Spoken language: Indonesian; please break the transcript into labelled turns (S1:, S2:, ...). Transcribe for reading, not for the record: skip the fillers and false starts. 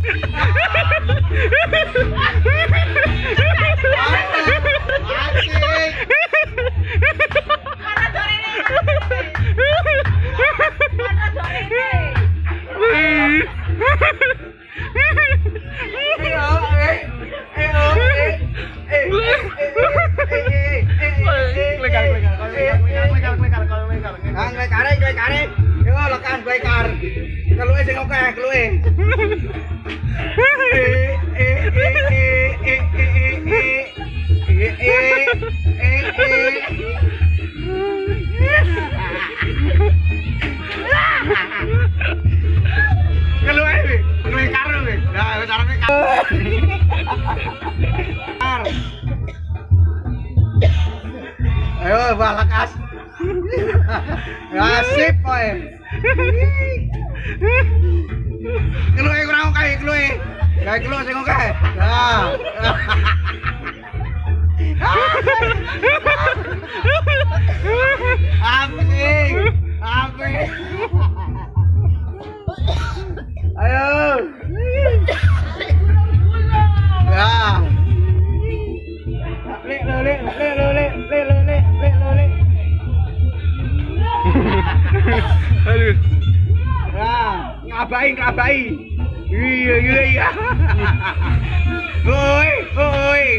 S1: Ayo balakas. Asip kowe. Keluwe kurang kae keluwe. Kae keluwe sing kae. Nah. Apik. Apik. Ayo. Ya. Aduh. Nah, ngabai. Iya. Oi.